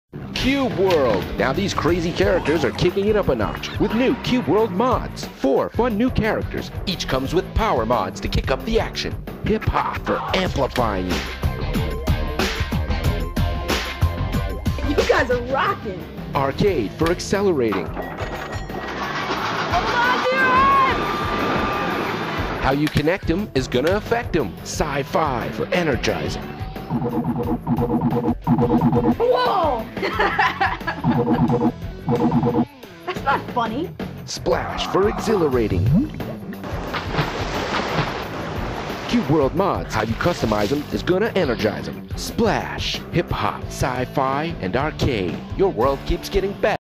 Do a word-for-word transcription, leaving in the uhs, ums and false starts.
Cube World! Now these crazy characters are kicking it up a notch with new Cube World mods. Four fun new characters. Each comes with power mods to kick up the action. Hip Hop for amplifying. You guys are rocking! Arcade for accelerating. How you connect them is gonna affect them. Sci-Fi for energizing. Whoa! That's not funny. Splash for exhilarating. Cube World mods, how you customize them is gonna energize them. Splash, hip hop, sci-fi, and arcade. Your world keeps getting better.